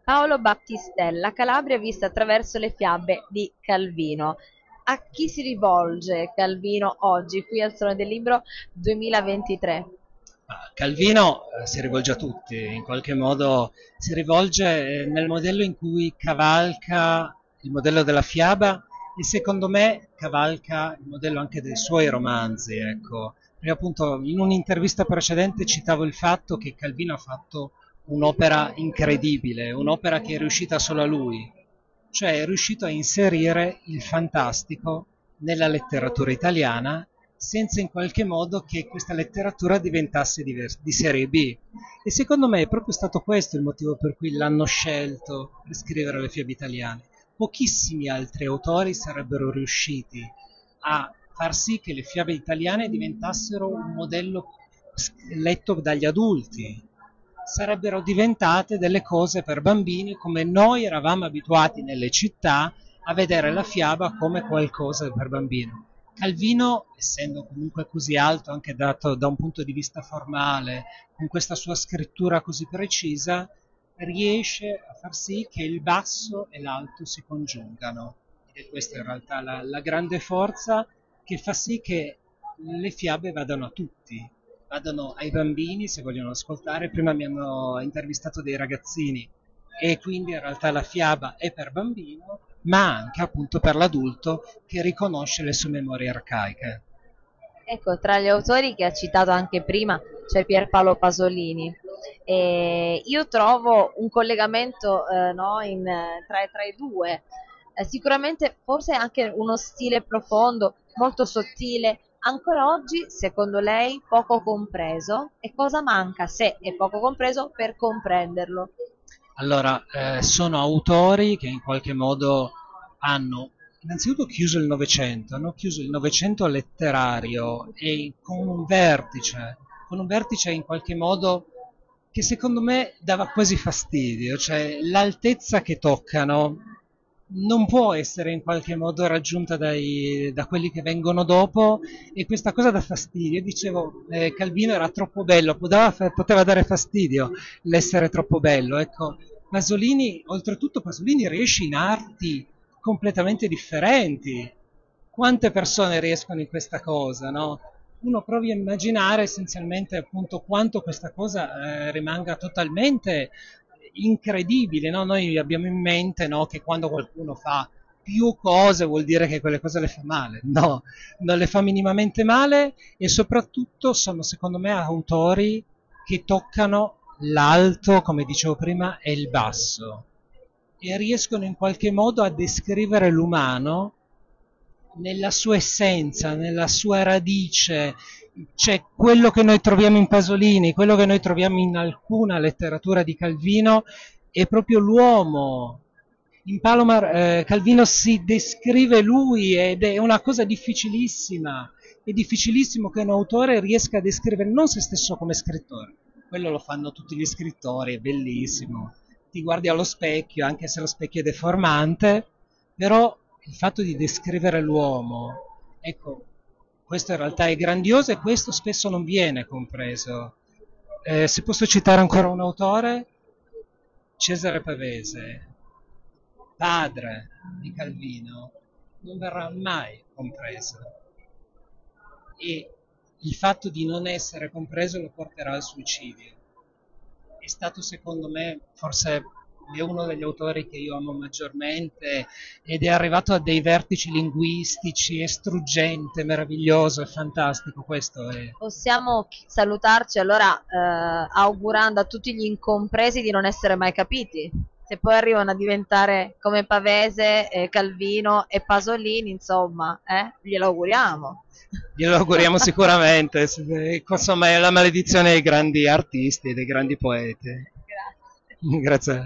Paolo Battistella, Calabria vista attraverso le fiabe di Calvino. A chi si rivolge Calvino oggi, qui al Salone del Libro 2023? Calvino si rivolge a tutti, in qualche modo si rivolge nel modello in cui cavalca il modello della fiaba e secondo me cavalca il modello anche dei suoi romanzi, ecco. Perché appunto in un'intervista precedente citavo il fatto che Calvino ha fatto un'opera incredibile, un'opera che è riuscita solo a lui, cioè è riuscito a inserire il fantastico nella letteratura italiana senza in qualche modo che questa letteratura diventasse di serie B. E secondo me è proprio stato questo il motivo per cui l'hanno scelto per scrivere le fiabe italiane. Pochissimi altri autori sarebbero riusciti a far sì che le fiabe italiane diventassero un modello letto dagli adulti, sarebbero diventate delle cose per bambini come noi eravamo abituati nelle città a vedere la fiaba come qualcosa per bambino. Calvino, essendo comunque così alto anche dato da un punto di vista formale, con questa sua scrittura così precisa, riesce a far sì che il basso e l'alto si congiungano. Ed è questa in realtà la grande forza che fa sì che le fiabe vadano a tutti, vadano ai bambini se vogliono ascoltare. Prima mi hanno intervistato dei ragazzini e quindi in realtà la fiaba è per bambino, ma anche appunto per l'adulto che riconosce le sue memorie arcaiche. Ecco, tra gli autori che ha citato anche prima c'è Pierpaolo Pasolini. E io trovo un collegamento no, tra i due. Sicuramente forse anche uno stile profondo, molto sottile, ancora oggi, secondo lei, poco compreso. E cosa manca, se è poco compreso, per comprenderlo? Allora, sono autori che in qualche modo hanno innanzitutto chiuso il Novecento, hanno chiuso il Novecento letterario e con un vertice in qualche modo che secondo me dava quasi fastidio, cioè l'altezza che toccano non può essere in qualche modo raggiunta da quelli che vengono dopo e questa cosa dà fastidio. Io dicevo, Calvino era troppo bello, poteva dare fastidio l'essere troppo bello, ecco. Pasolini, oltretutto Pasolini riesce in arti completamente differenti. Quante persone riescono in questa cosa, no? Uno provi a immaginare essenzialmente appunto quanto questa cosa rimanga totalmente incredibile, no? Noi abbiamo in mente, no, che quando qualcuno fa più cose vuol dire che quelle cose le fa male. No, non le fa minimamente male e soprattutto sono secondo me autori che toccano l'alto, come dicevo prima, e il basso e riescono in qualche modo a descrivere l'umano nella sua essenza, nella sua radice, cioè quello che noi troviamo in Pasolini, quello che noi troviamo in alcuna letteratura di Calvino è proprio l'uomo. In Palomar Calvino si descrive lui ed è una cosa difficilissima. È difficilissimo che un autore riesca a descrivere non se stesso come scrittore. Quello lo fanno tutti gli scrittori, è bellissimo. Ti guardi allo specchio, anche se lo specchio è deformante, però il fatto di descrivere l'uomo, ecco, questo in realtà è grandioso e questo spesso non viene compreso. Se posso citare ancora un autore, Cesare Pavese, padre di Calvino, non verrà mai compreso e il fatto di non essere compreso lo porterà al suicidio. È stato secondo me forse è uno degli autori che io amo maggiormente ed è arrivato a dei vertici linguistici, è struggente, meraviglioso, è fantastico, questo è. Possiamo salutarci allora augurando a tutti gli incompresi di non essere mai capiti. Se poi arrivano a diventare come Pavese, Calvino e Pasolini, insomma, glielo auguriamo. Glielo auguriamo sicuramente, insomma è la maledizione dei grandi artisti e dei grandi poeti. Grazie. Grazie.